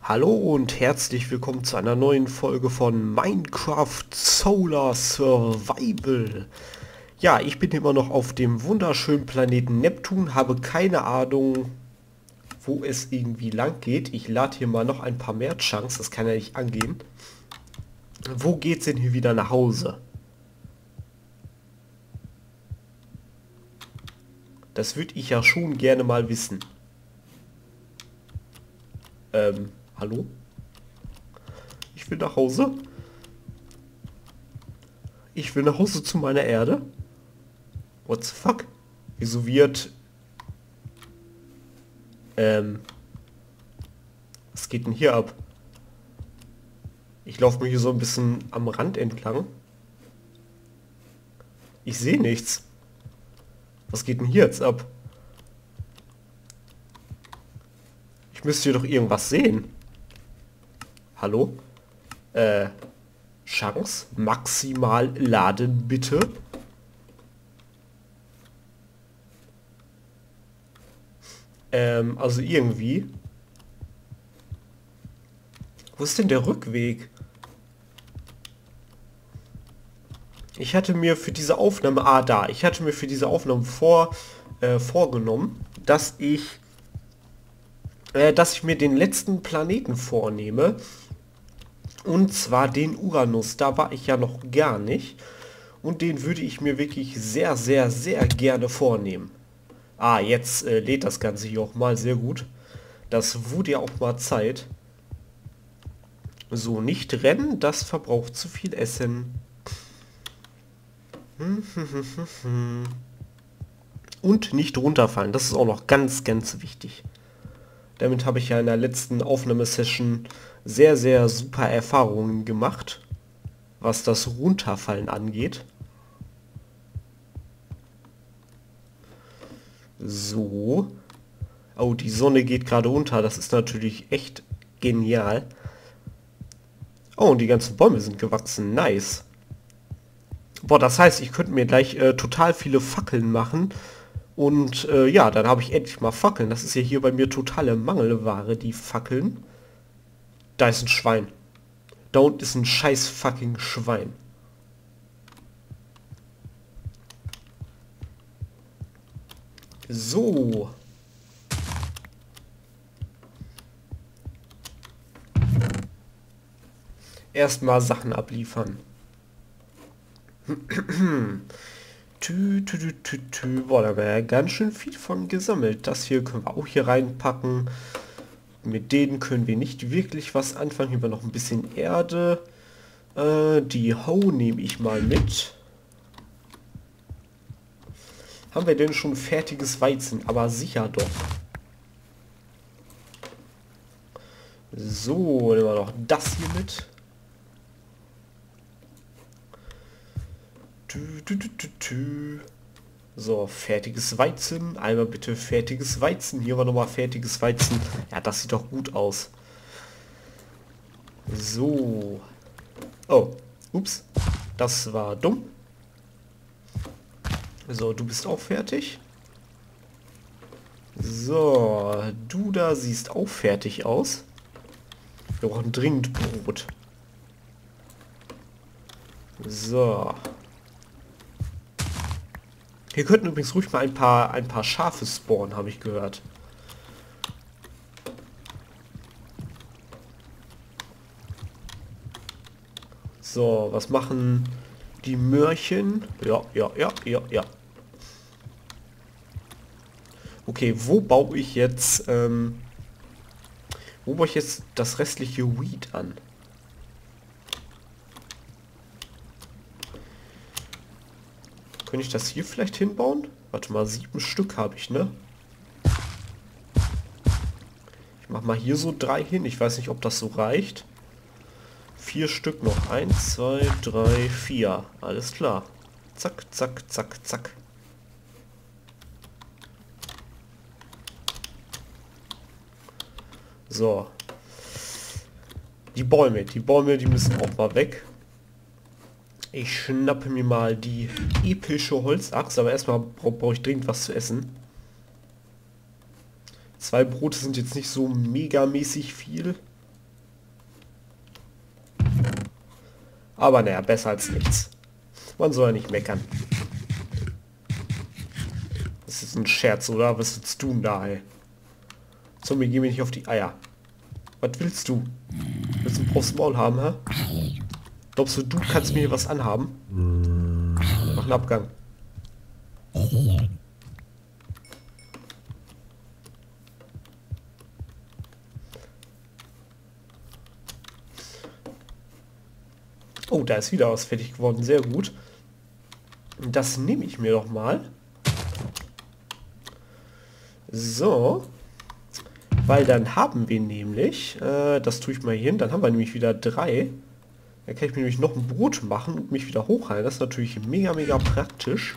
Hallo und herzlich willkommen zu einer neuen Folge von Minecraft Solar Survival. Ja, ich bin immer noch auf dem wunderschönen Planeten Neptun, habe keine Ahnung, wo es irgendwie lang geht. Ich lade hier mal noch ein paar mehr Chunks, das kann ja nicht angehen. Wo geht's denn hier wieder nach Hause? Das würde ich ja schon gerne mal wissen. Hallo? Ich will nach Hause. Ich will nach Hause zu meiner Erde. What the fuck? Wieso wird... Was geht denn hier ab? Ich laufe mir hier so ein bisschen am Rand entlang. Ich sehe nichts. Was geht denn hier jetzt ab? Ich müsste hier doch irgendwas sehen. Hallo? Chance? Maximal laden, bitte. Also irgendwie. Wo ist denn der Rückweg? Ich hatte mir für diese Aufnahme, ich hatte mir für diese Aufnahme vorgenommen, dass ich mir den letzten Planeten vornehme. Und zwar den Uranus. Da war ich ja noch gar nicht. Und den würde ich mir wirklich sehr, sehr, sehr gerne vornehmen. Jetzt lädt das Ganze hier auch mal sehr gut. Das wurde ja auch mal Zeit. So, nicht rennen, das verbraucht zu viel Essen. Und nicht runterfallen, das ist auch noch ganz, ganz wichtig. Damit habe ich ja in der letzten Aufnahmesession sehr, sehr super Erfahrungen gemacht, was das Runterfallen angeht. So. Oh, die Sonne geht gerade unter, das ist natürlich echt genial. Oh, und die ganzen Bäume sind gewachsen, nice. Boah, das heißt, ich könnte mir gleich total viele Fackeln machen. Und ja, dann habe ich endlich mal Fackeln. Das ist ja hier bei mir totale Mangelware, die Fackeln. Da ist ein Schwein. Da unten ist ein scheiß fucking Schwein. So. Erstmal Sachen abliefern. Boah, da haben wir ja ganz schön viel von gesammelt. Das hier können wir auch hier reinpacken. Mit denen können wir nicht wirklich was anfangen. Hier haben wir noch ein bisschen Erde. Die Hoe nehme ich mal mit. Haben wir denn schon fertiges Weizen? Aber sicher doch. So, nehmen wir noch das hier mit. So, fertiges Weizen. Einmal bitte fertiges Weizen. Hier war nochmal fertiges Weizen. Ja, das sieht doch gut aus. So. Oh, ups. Das war dumm. So, du bist auch fertig. So, du da siehst auch fertig aus. Wir brauchen dringend Brot. So. Hier könnten übrigens ruhig mal ein paar Schafe spawnen, habe ich gehört. So, was machen die Möhrchen? Ja. Okay, wo baue ich jetzt das restliche Wheat an? Könnte ich das hier vielleicht hinbauen? Warte mal, 7 Stück habe ich, ne? Ich mache mal hier so 3 hin. Ich weiß nicht, ob das so reicht. 4 Stück noch. 1, 2, 3, 4. Alles klar. Zack, zack, zack, zack. So. Die Bäume, die müssen auch mal weg. Ich schnappe mir mal die epische Holzachse, aber erstmal brauche ich dringend was zu essen. 2 Brote sind jetzt nicht so megamäßig viel. Aber naja, besser als nichts. Man soll ja nicht meckern. Das ist ein Scherz, oder? Was willst du denn da, ey? Zombie, geh mir nicht auf die Eier. Was willst du? Willst du ein Profs Maul haben, hä? Glaubst du, du kannst mir was anhaben? Mach einen Abgang. Oh, da ist wieder was fertig geworden. Sehr gut. Das nehme ich mir doch mal. So. Weil dann haben wir nämlich, das tue ich mal hier hin, dann haben wir nämlich wieder 3. Dann kann ich mir nämlich noch ein Brot machen und mich wieder hochheilen. Das ist natürlich mega, mega praktisch.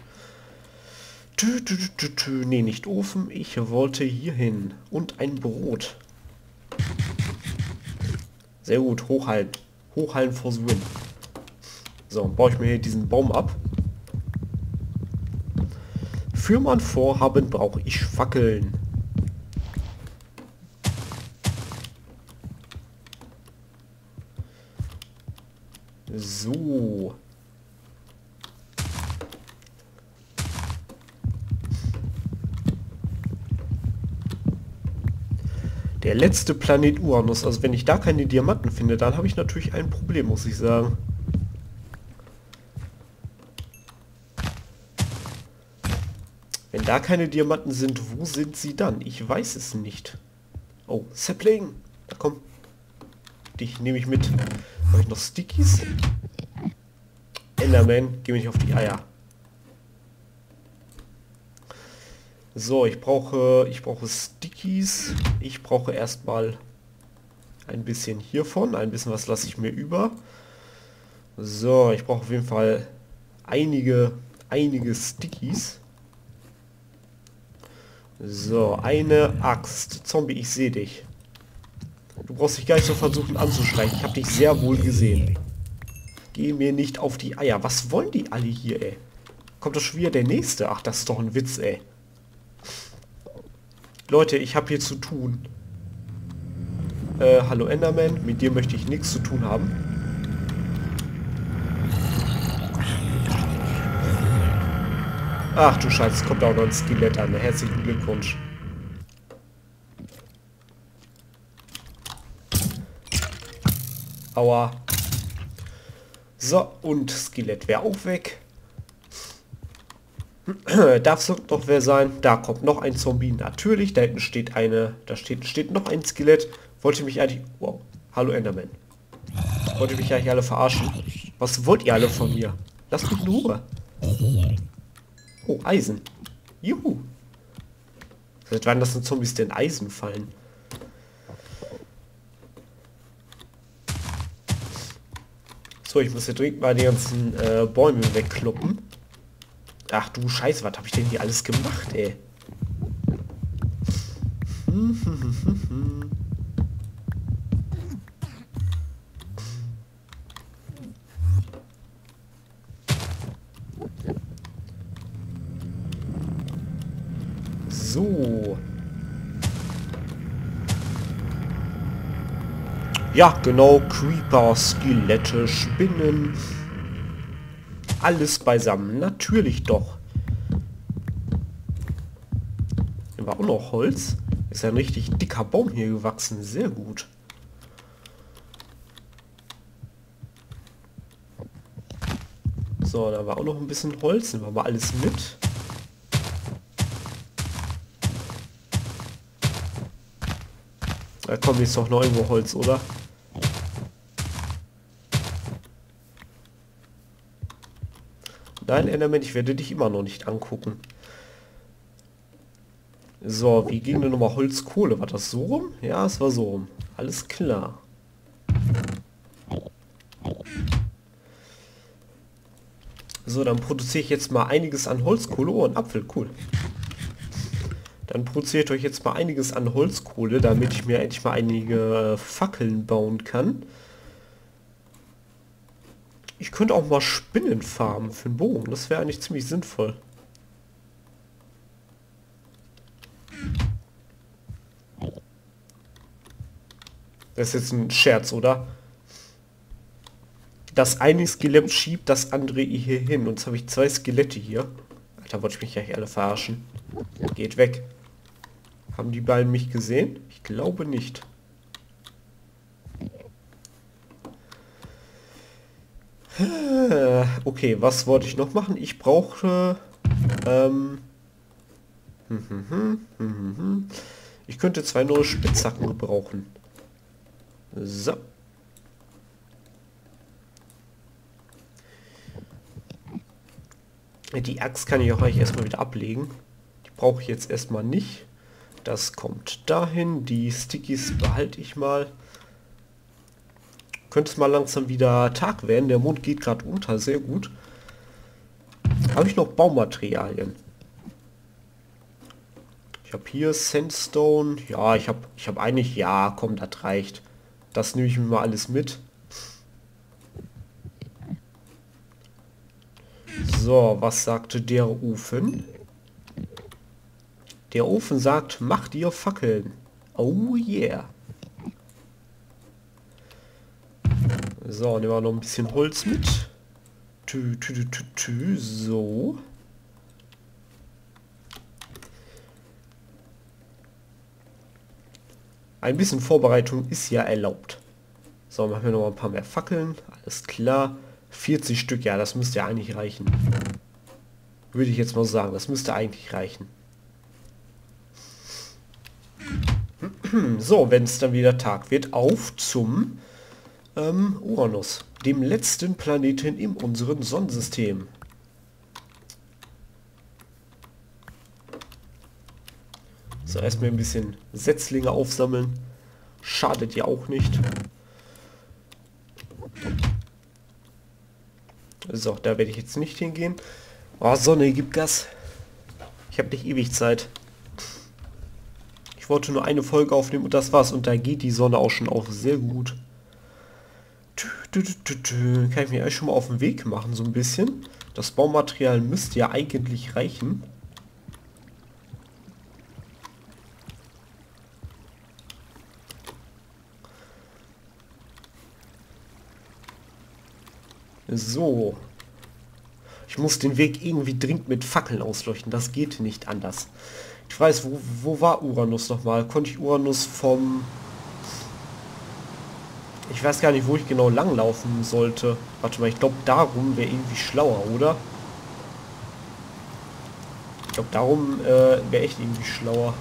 Nee, nicht Ofen. Ich wollte hier hin. Und ein Brot. Sehr gut, hochheilen. Hochheilen for the win. So, baue ich mir hier diesen Baum ab. Für mein Vorhaben brauche ich Fackeln. So. Der letzte Planet Uranus. Also wenn ich da keine Diamanten finde, dann habe ich natürlich ein Problem, muss ich sagen. Wenn da keine Diamanten sind, wo sind sie dann? Ich weiß es nicht. Oh, Sapling. Da komm. Dich nehme ich mit. Habe ich noch Stickies? Enderman, geh mir nicht auf die Eier. So, ich brauche Stickies. Ich brauche erstmal ein bisschen hiervon. Ein bisschen was lasse ich mir über. So, ich brauche auf jeden Fall einige Stickies. So, eine Axt. Zombie, ich sehe dich. Du brauchst dich gar nicht so versuchen anzuschleichen. Ich habe dich sehr wohl gesehen. Geh mir nicht auf die Eier. Was wollen die alle hier, ey? Kommt doch schon wieder der nächste. Ach, das ist doch ein Witz, ey. Leute, ich habe hier zu tun. Hallo Enderman. Mit dir möchte ich nichts zu tun haben. Ach du Scheiße, kommt auch noch ein Skelett an. Herzlichen Glückwunsch. Aua. So, und Skelett wäre auch weg. Darf es noch wer sein? Da kommt noch ein Zombie. Natürlich, da hinten steht eine... Da steht noch ein Skelett. Wollte mich eigentlich... Wow. Hallo Enderman. Wollte mich eigentlich alle verarschen. Was wollt ihr alle von mir? Lasst mich in Ruhe. Oh, Eisen. Juhu. Seit wann lassen Zombies denn Eisen fallen? So, ich muss hier dringend mal die ganzen Bäume wegkloppen. Ach du Scheiße, was habe ich denn hier alles gemacht, ey? So. Ja, genau. Creeper, Skelette, Spinnen. Alles beisammen. Natürlich doch. Hier war auch noch Holz. Ist ja ein richtig dicker Baum hier gewachsen. Sehr gut. So, da war auch noch ein bisschen Holz. Nehmen wir mal alles mit. Da kommt jetzt doch noch irgendwo Holz, oder? Nein, Enderman, ich werde dich immer noch nicht angucken. So, wie ging denn nochmal Holzkohle? War das so rum? Ja, es war so rum. Alles klar. So, dann produziere ich jetzt mal einiges an Holzkohle. Oh, ein Apfel, cool. Dann produziert euch jetzt mal einiges an Holzkohle, damit ich mir endlich mal einige Fackeln bauen kann. Ich könnte auch mal Spinnen farmen für den Bogen. Das wäre eigentlich ziemlich sinnvoll. Das ist jetzt ein Scherz, oder? Das eine Skelett schiebt das andere hier hin. Und jetzt habe ich 2 Skelette hier. Alter, wollte ich mich gleich alle verarschen. Geht weg. Haben die beiden mich gesehen? Ich glaube nicht. Okay, was wollte ich noch machen? Ich brauche... ich könnte 2 neue Spitzhacken gebrauchen. So. Die Axt kann ich auch gleich erstmal wieder ablegen. Die brauche ich jetzt erstmal nicht. Das kommt dahin. Die Stickies behalte ich mal. Könnte es mal langsam wieder Tag werden. Der Mond geht gerade unter. Sehr gut. Habe ich noch Baumaterialien? Ich habe hier Sandstone. Ja, ich habe eigentlich... Ja, komm, das reicht. Das nehme ich mir mal alles mit. So, was sagte der Ofen? Der Ofen sagt, mach dir Fackeln. Oh yeah. So, nehmen wir noch ein bisschen Holz mit. So. Ein bisschen Vorbereitung ist ja erlaubt. So, machen wir noch mal ein paar mehr Fackeln. Alles klar. 40 Stück, ja, das müsste ja eigentlich reichen. Würde ich jetzt mal sagen, das müsste eigentlich reichen. So, wenn es dann wieder Tag wird, auf zum Uranus, dem letzten Planeten in unserem Sonnensystem. So, erstmal ein bisschen Setzlinge aufsammeln. Schadet ja auch nicht. So, da werde ich jetzt nicht hingehen. Oh, Sonne gibt Gas. Ich habe nicht ewig Zeit. Ich wollte nur eine Folge aufnehmen und das war's. Und da geht die Sonne auch schon auf. Sehr gut. Kann ich mir eigentlich schon mal auf den Weg machen, so ein bisschen. Das Baumaterial müsste ja eigentlich reichen. So. Ich muss den Weg irgendwie dringend mit Fackeln ausleuchten. Das geht nicht anders. Ich weiß, wo war Uranus nochmal? Konnte ich Uranus vom... Ich weiß gar nicht, wo ich genau langlaufen sollte. Warte mal, ich glaube, darum wäre irgendwie schlauer, oder? Ich glaube, darum wäre echt irgendwie schlauer.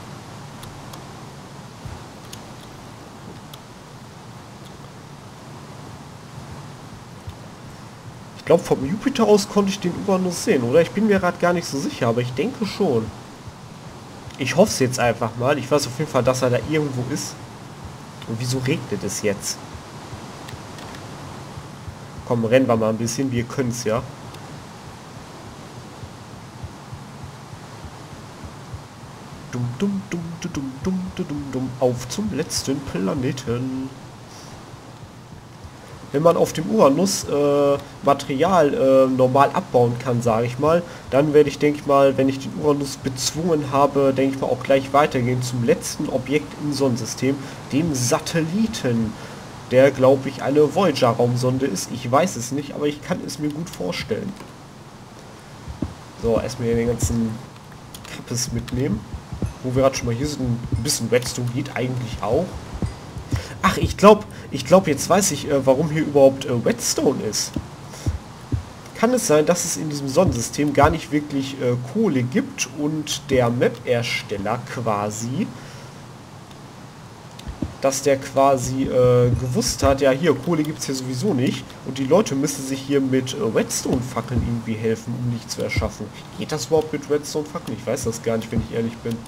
Ich glaube, vom Jupiter aus konnte ich den Uranus sehen, oder? Ich bin mir gerade gar nicht so sicher, aber ich denke schon. Ich hoffe es jetzt einfach mal. Ich weiß auf jeden Fall, dass er da irgendwo ist. Und wieso regnet es jetzt? Komm, rennen wir mal ein bisschen. Wir können es ja. Auf zum letzten Planeten. Wenn man auf dem Uranus Material normal abbauen kann, sage ich mal, dann werde ich, denke ich mal, wenn ich den Uranus bezwungen habe, denke ich mal, auch gleich weitergehen zum letzten Objekt im Sonnensystem, dem Satelliten, der, glaube ich, eine Voyager-Raumsonde ist. Ich weiß es nicht, aber ich kann es mir gut vorstellen. So, erstmal den ganzen Krippes mitnehmen. Wo wir gerade schon mal hier sind, ein bisschen Redstone geht eigentlich auch. Ach, ich glaube, jetzt weiß ich, warum hier überhaupt Redstone ist. Kann es sein, dass es in diesem Sonnensystem gar nicht wirklich Kohle gibt und der Map-Ersteller quasi, dass der quasi gewusst hat, ja hier, Kohle gibt es hier sowieso nicht und die Leute müssen sich hier mit Redstone-Fackeln irgendwie helfen, um Licht zu erschaffen. Geht das überhaupt mit Redstone-Fackeln? Ich weiß das gar nicht, wenn ich ehrlich bin.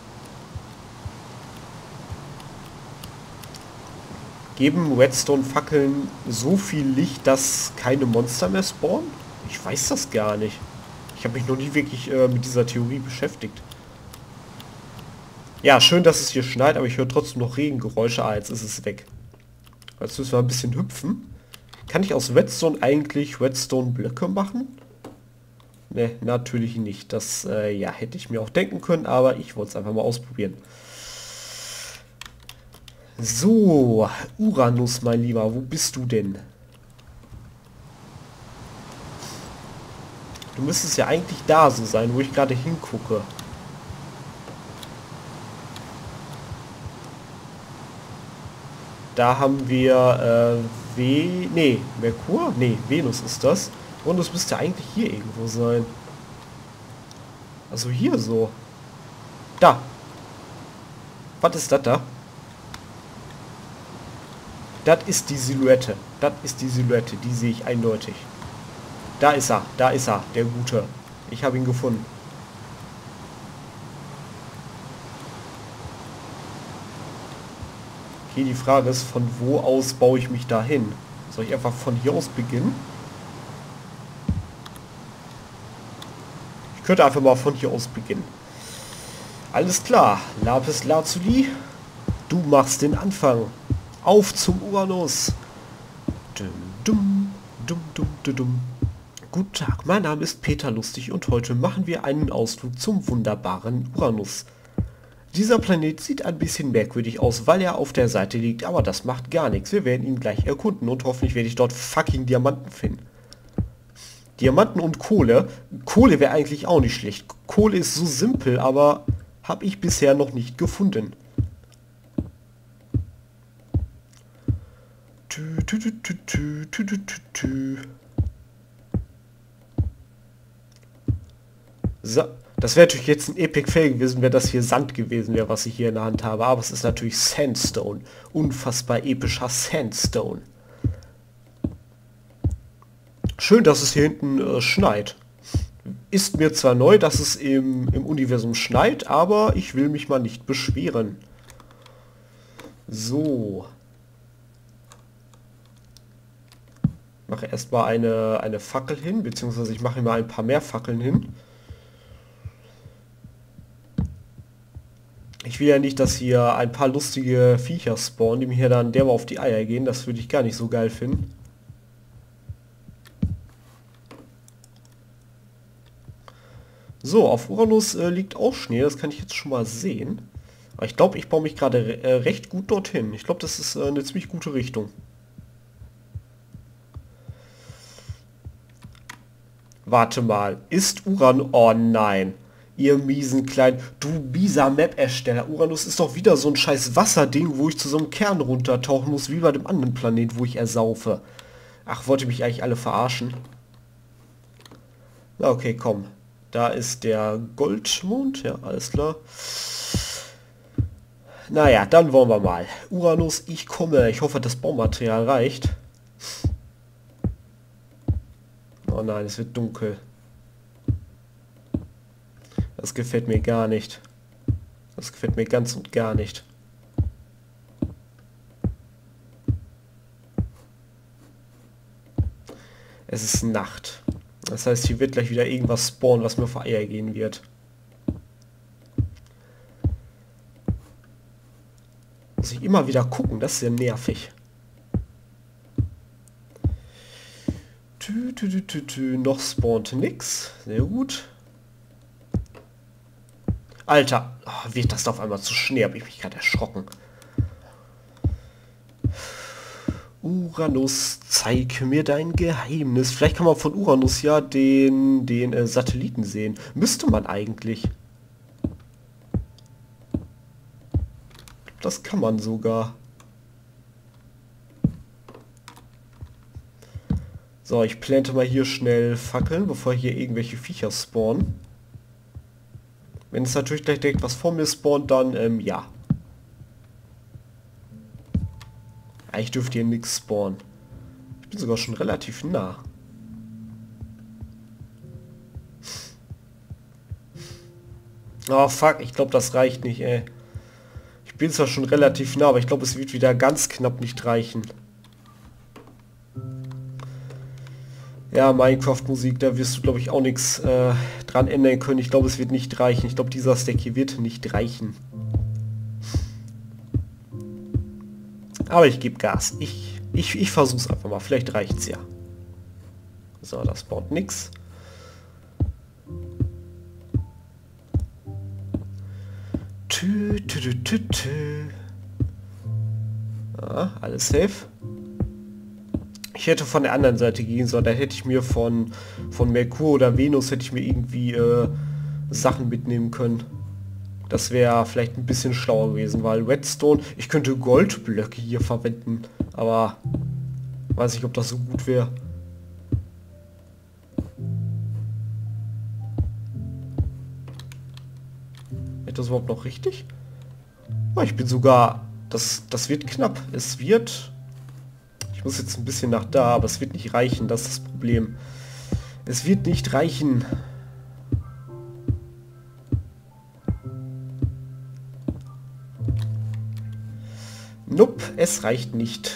Geben Redstone-Fackeln so viel Licht, dass keine Monster mehr spawnen? Ich weiß das gar nicht. Ich habe mich noch nie wirklich mit dieser Theorie beschäftigt. Ja, schön, dass es hier schneit, aber ich höre trotzdem noch Regengeräusche. Ah, jetzt ist es weg. Jetzt müssen wir ein bisschen hüpfen. Kann ich aus Redstone eigentlich Redstone-Blöcke machen? Ne, natürlich nicht. Das ja, hätte ich mir auch denken können, aber ich wollte es einfach mal ausprobieren. So, Uranus, mein Lieber, wo bist du denn? Du müsstest ja eigentlich da so sein, wo ich gerade hingucke. Da haben wir Merkur? Nee, Venus ist das. Und es müsste eigentlich hier irgendwo sein. Also hier so. Da. Was ist das da? Das ist die Silhouette. Das ist die Silhouette. Die sehe ich eindeutig. Da ist er. Da ist er. Der Gute. Ich habe ihn gefunden. Okay, die Frage ist, von wo aus baue ich mich da hin? Soll ich einfach von hier aus beginnen? Ich könnte einfach mal von hier aus beginnen. Alles klar. Lapis Lazuli. Du machst den Anfang. Auf zum Uranus. Dum, dum, dum, dum, dum, dum. Guten Tag, mein Name ist Peter Lustig und heute machen wir einen Ausflug zum wunderbaren Uranus. Dieser Planet sieht ein bisschen merkwürdig aus, weil er auf der Seite liegt, aber das macht gar nichts. Wir werden ihn gleich erkunden und hoffentlich werde ich dort fucking Diamanten finden. Diamanten und Kohle. Kohle wäre eigentlich auch nicht schlecht. Kohle ist so simpel, aber habe ich bisher noch nicht gefunden. So, das wäre natürlich jetzt ein Epic Fail gewesen, wäre das hier Sand gewesen wäre, was ich hier in der Hand habe. Aber es ist natürlich Sandstone. Unfassbar epischer Sandstone. Schön, dass es hier hinten schneit. Ist mir zwar neu, dass es im Universum schneit, aber ich will mich mal nicht beschweren. So. Mache erstmal eine Fackel hin, beziehungsweise ich mache mal ein paar mehr Fackeln hin. Ich will ja nicht, dass hier ein paar lustige Viecher spawnen, die mir hier dann derbe auf die Eier gehen. Das würde ich gar nicht so geil finden. So, auf Uranus liegt auch Schnee, das kann ich jetzt schon mal sehen. Aber ich glaube, ich baue mich gerade recht gut dorthin. Ich glaube, das ist eine ziemlich gute Richtung. Warte mal, ist Uranus... Oh nein, ihr miesen kleinen... Du mieser Map-Ersteller. Uranus ist doch wieder so ein scheiß Wasserding, wo ich zu so einem Kern runtertauchen muss, wie bei dem anderen Planet, wo ich ersaufe. Ach, wollte mich eigentlich alle verarschen? Na okay, komm. Da ist der Goldmond, ja, alles klar. Naja, dann wollen wir mal. Uranus, ich komme. Ich hoffe, das Baumaterial reicht. Oh nein, es wird dunkel. Das gefällt mir gar nicht. Das gefällt mir ganz und gar nicht. Es ist Nacht. Das heißt, hier wird gleich wieder irgendwas spawnen, was mir vor Eier gehen wird. Muss ich immer wieder gucken, das ist ja nervig. Noch spawnt nix. Sehr gut. Alter, oh, wird das da auf einmal zu Schnee, habe ich mich gerade erschrocken. Uranus, zeig mir dein Geheimnis. Vielleicht kann man von Uranus ja den Satelliten sehen. Müsste man eigentlich. Das kann man sogar. So, ich plante mal hier schnell Fackeln, bevor hier irgendwelche Viecher spawnen. Wenn es natürlich gleich direkt was vor mir spawnt, dann, ja. Eigentlich dürfte hier nichts spawnen. Ich bin sogar schon relativ nah. Oh fuck, ich glaube, das reicht nicht, ey. Ich bin zwar schon relativ nah, aber ich glaube, es wird wieder ganz knapp nicht reichen. Ja, Minecraft-Musik, da wirst du, glaube ich, auch nichts dran ändern können. Ich glaube, es wird nicht reichen. Ich glaube, dieser Stack hier wird nicht reichen. Aber ich gebe Gas. Ich versuche es einfach mal. Vielleicht reicht es ja. So, das baut nix. Ah, alles safe. Ich hätte von der anderen Seite gehen sollen. Da hätte ich mir von Merkur oder Venus hätte ich mir irgendwie Sachen mitnehmen können. Das wäre vielleicht ein bisschen schlauer gewesen, weil Redstone, ich könnte Goldblöcke hier verwenden, aber weiß ich, ob das so gut wäre. Ist das überhaupt noch richtig? Oh, ich bin sogar... Das wird knapp. Es wird... Ich muss jetzt ein bisschen nach da, aber es wird nicht reichen. Das ist das Problem. Es wird nicht reichen. Nope, es reicht nicht.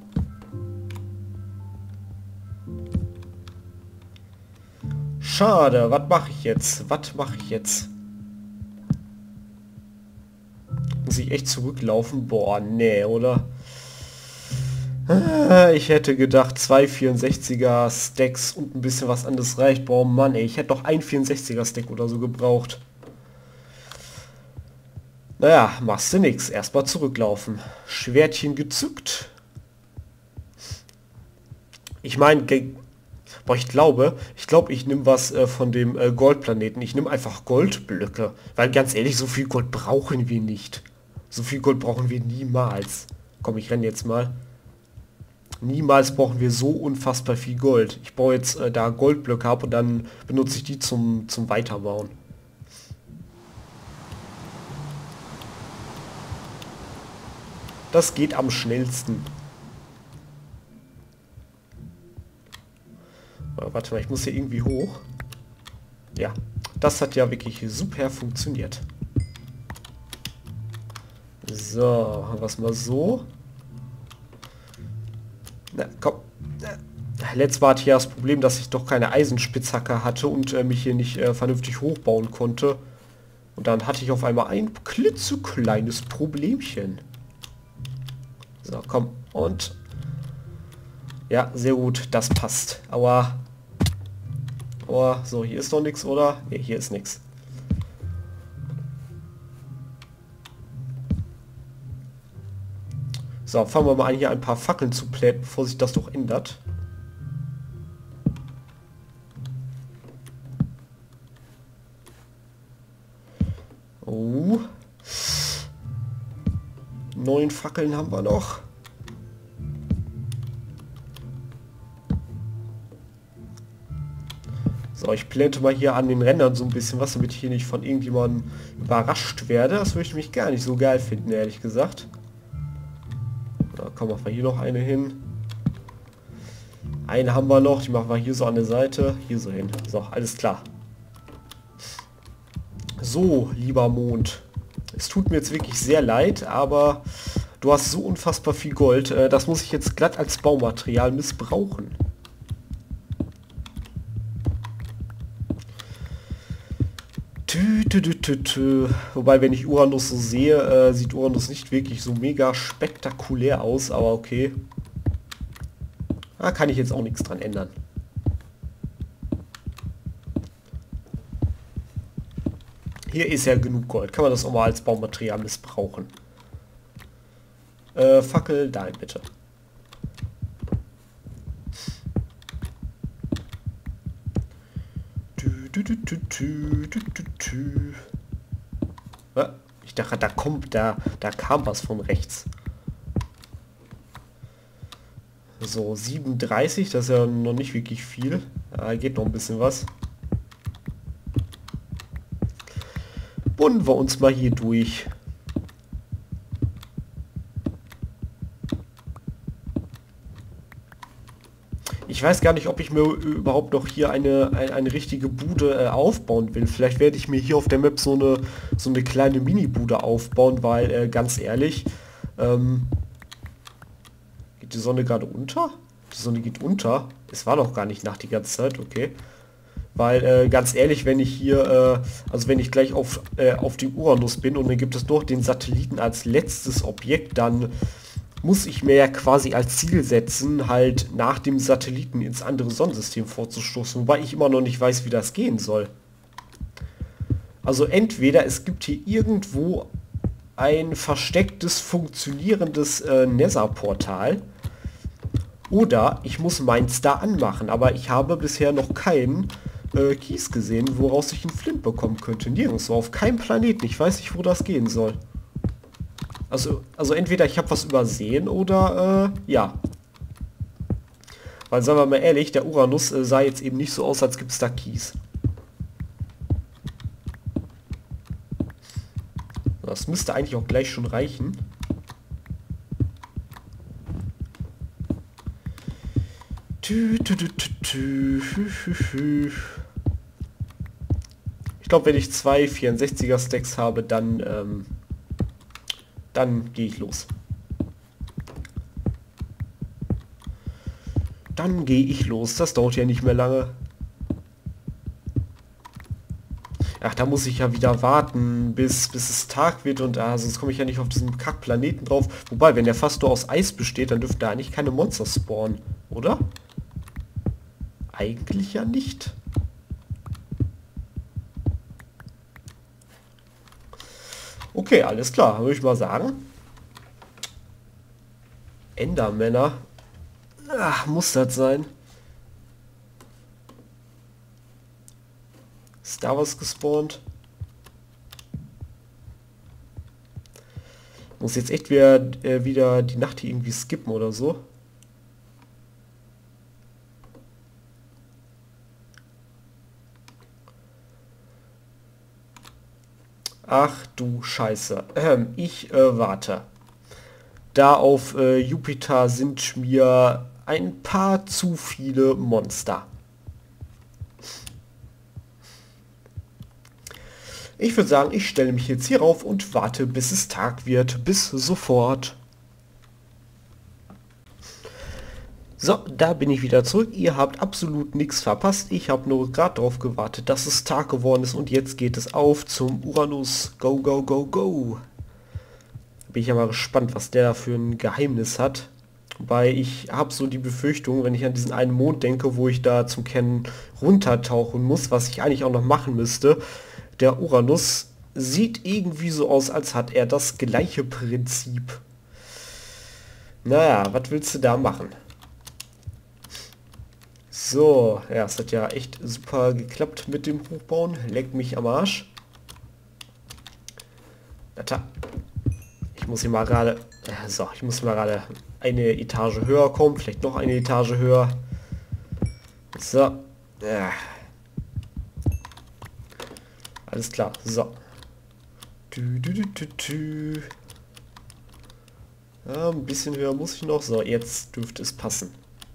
Schade, was mache ich jetzt? Was mache ich jetzt? Muss ich echt zurücklaufen? Boah, nee, oder? Ich hätte gedacht, 2 64er Stacks und ein bisschen was anderes reicht. Boah, Mann, ey, ich hätte doch ein 64er Stack oder so gebraucht. Naja, machst du nix. Erstmal zurücklaufen. Schwertchen gezückt. Ich meine, boah, ich glaube, ich nehme was von dem Goldplaneten. Ich nehme einfach Goldblöcke. Weil ganz ehrlich, so viel Gold brauchen wir nicht. So viel Gold brauchen wir niemals. Komm, ich renne jetzt mal. Niemals brauchen wir so unfassbar viel Gold. Ich baue jetzt da Goldblöcke ab und dann benutze ich die zum Weiterbauen. Das geht am schnellsten. Warte mal, ich muss hier irgendwie hoch. Ja, das hat ja wirklich super funktioniert. So, was mal so. Na, komm. Letztes Mal hatte ich ja das Problem, dass ich doch keine Eisenspitzhacke hatte und mich hier nicht vernünftig hochbauen konnte. Und dann hatte ich auf einmal ein klitzekleines Problemchen. So, komm. Und... Ja, sehr gut. Das passt. Aua. Aua. So, hier ist doch nichts, oder? Ne, hier ist nichts. So, fangen wir mal an, hier ein paar Fackeln zu plätten, bevor sich das doch ändert. Oh. 9 Fackeln haben wir noch. So, ich plante mal hier an den Rändern so ein bisschen was, damit ich hier nicht von irgendjemandem überrascht werde. Das würde ich mich gar nicht so geil finden, ehrlich gesagt. Da kommen wir hier noch eine hin. Eine haben wir noch, die machen wir hier so an der Seite. Hier so hin. So, alles klar. So, lieber Mond. Es tut mir jetzt wirklich sehr leid, aber du hast so unfassbar viel Gold. Das muss ich jetzt glatt als Baumaterial missbrauchen. Wobei, wenn ich Uranus so sehe, sieht Uranus nicht wirklich so mega spektakulär aus, aber okay. Da kann ich jetzt auch nichts dran ändern. Hier ist ja genug Gold. Kann man das auch mal als Baumaterial missbrauchen. Fackel, dahin bitte. Ich dachte, da kam was von rechts. So, 37, das ist ja noch nicht wirklich viel. Geht noch ein bisschen was. Bunden wir uns mal hier durch. Ich weiß gar nicht, ob ich mir überhaupt noch hier eine richtige Bude aufbauen will. Vielleicht werde ich mir hier auf der Map so eine kleine Mini-Bude aufbauen, weil ganz ehrlich, geht die Sonne gerade unter? Die Sonne geht unter. Es war doch gar nicht Nacht die ganze Zeit, okay. Weil ganz ehrlich, wenn ich hier, also wenn ich gleich auf dem Uranus bin und dann gibt es noch den Satelliten als letztes Objekt, dann muss ich mir ja quasi als Ziel setzen, halt nach dem Satelliten ins andere Sonnensystem vorzustoßen, wobei ich immer noch nicht weiß, wie das gehen soll. Also entweder es gibt hier irgendwo ein verstecktes, funktionierendes Nether-Portal, Oder ich muss meins da anmachen, aber ich habe bisher noch keinen Kies gesehen, woraus ich einen Flint bekommen könnte. Nirgendwo, auf keinem Planeten. Ich weiß nicht, wo das gehen soll. Also entweder ich habe was übersehen oder ja. Weil, sagen wir mal ehrlich, der Uranus sah jetzt eben nicht so aus, als gibt es da Kies. Das müsste eigentlich auch gleich schon reichen. Ich glaube, wenn ich zwei 64er Stacks habe, dann gehe ich los. Dann gehe ich los. Das dauert ja nicht mehr lange. Ach, da muss ich ja wieder warten, bis es Tag wird und sonst komme ich ja nicht auf diesen Kackplaneten drauf. Wobei, wenn der fast nur aus Eis besteht, dann dürften da eigentlich keine Monster spawnen, oder? Eigentlich ja nicht. Okay, alles klar, würde ich mal sagen. Endermänner. Ach, muss das sein? Ist da was gespawnt? Muss jetzt echt wieder die Nacht hier irgendwie skippen oder so. Ach du Scheiße. Ich warte. Da auf Jupiter sind mir ein paar zu viele Monster. Ich würde sagen, ich stelle mich jetzt hier rauf und warte, bis es Tag wird. Bis sofort. So, da bin ich wieder zurück. Ihr habt absolut nichts verpasst. Ich habe nur gerade darauf gewartet, dass es Tag geworden ist. Und jetzt geht es auf zum Uranus. Go, go, go, go. Bin ich ja mal gespannt, was der da für ein Geheimnis hat. Wobei ich habe so die Befürchtung, wenn ich an diesen einen Mond denke, wo ich da zum Kern runtertauchen muss, was ich eigentlich auch noch machen müsste. Der Uranus sieht irgendwie so aus, als hat er das gleiche Prinzip. Naja, was willst du da machen? So, ja, es hat ja echt super geklappt mit dem Hochbauen. Leck mich am Arsch. Alter. Ich muss hier mal gerade... So, ich muss mal gerade eine Etage höher kommen. Vielleicht noch eine Etage höher. So. Ja. Alles klar. So. Ja, ein bisschen höher muss ich noch. So, jetzt dürfte es passen.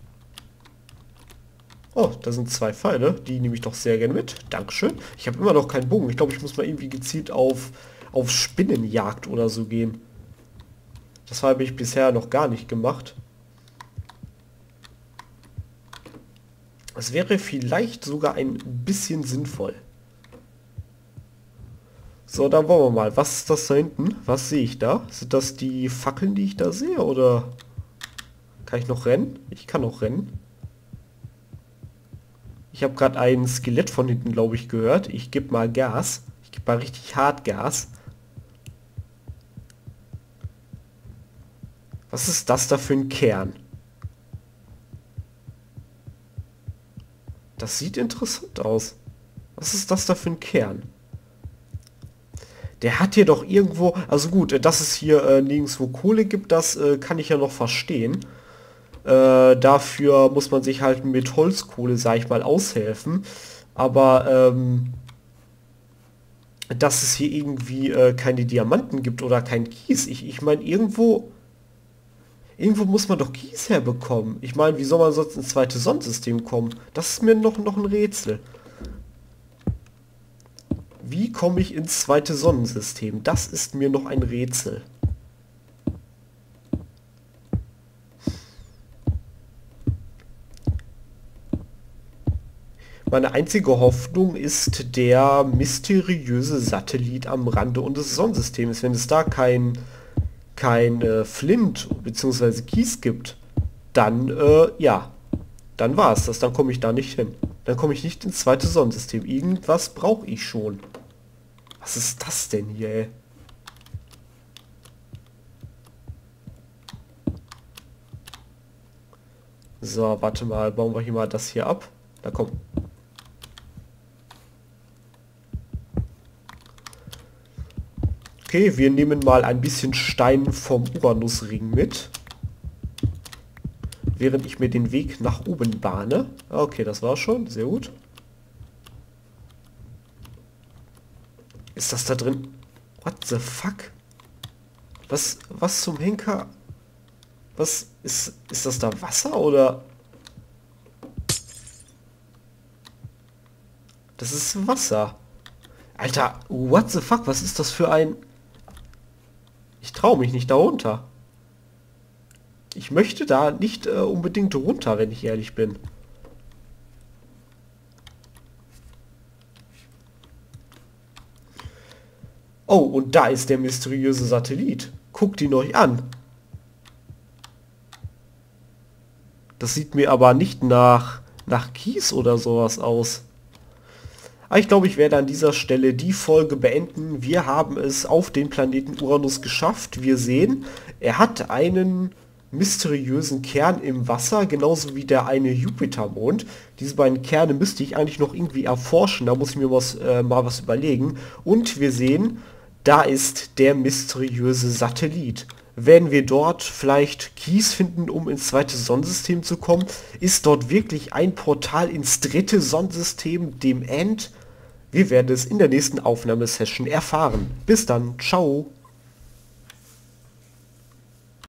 Oh, da sind zwei Pfeile. Die nehme ich doch sehr gerne mit. Dankeschön. Ich habe immer noch keinen Bogen. Ich glaube, ich muss mal irgendwie gezielt auf Spinnenjagd oder so gehen. Das habe ich bisher noch gar nicht gemacht. Es wäre vielleicht sogar ein bisschen sinnvoll. So, dann wollen wir mal. Was ist das da hinten? Was sehe ich da? Sind das die Fackeln, die ich da sehe? Oder kann ich noch rennen? Ich kann noch rennen. Ich habe gerade ein Skelett von hinten, glaube ich, gehört. Ich gebe mal Gas. Ich gebe mal richtig hart Gas. Was ist das da für ein Kern? Das sieht interessant aus. Was ist das da für ein Kern? Der hat hier doch irgendwo... Also gut, dass es hier nirgendwo Kohle gibt, das kann ich ja noch verstehen. Dafür muss man sich halt mit Holzkohle, sag ich mal, aushelfen. Aber dass es hier irgendwie keine Diamanten gibt oder kein Kies. Ich meine, irgendwo muss man doch Kies herbekommen. Ich meine, wie soll man sonst ins zweite Sonnensystem kommen? Das ist mir noch ein Rätsel. Wie komme ich ins zweite Sonnensystem? Das ist mir noch ein Rätsel. Meine einzige Hoffnung ist der mysteriöse Satellit am Rande unseres Sonnensystems. Wenn es da kein Flint bzw. Kies gibt, dann, ja, dann war es das. Dann komme ich da nicht hin. Dann komme ich nicht ins zweite Sonnensystem. Irgendwas brauche ich schon. Was ist das denn hier, ey? So, warte mal, bauen wir hier mal das hier ab. Da komm. Okay, wir nehmen mal ein bisschen Stein vom Uranusring mit. Während ich mir den Weg nach oben bahne. Okay, das war schon. Sehr gut. Ist das da drin? What the fuck? Was zum Henker? Was ist das da Wasser oder? Das ist Wasser. Alter, what the fuck? Was ist das für ein... Ich traue mich nicht da runter. Ich möchte da nicht unbedingt runter, wenn ich ehrlich bin. Oh, und da ist der mysteriöse Satellit. Guckt ihn euch an. Das sieht mir aber nicht nach Kies oder sowas aus. Aber ich glaube, ich werde an dieser Stelle die Folge beenden. Wir haben es auf den Planeten Uranus geschafft. Wir sehen, er hat einen mysteriösen Kern im Wasser, genauso wie der eine Jupitermond. Diese beiden Kerne müsste ich eigentlich noch irgendwie erforschen. Da muss ich mir mal was überlegen. Und wir sehen, da ist der mysteriöse Satellit. Werden wir dort vielleicht Kies finden, um ins zweite Sonnensystem zu kommen? Ist dort wirklich ein Portal ins dritte Sonnensystem, dem End? Wir werden es in der nächsten Aufnahmesession erfahren. Bis dann, ciao!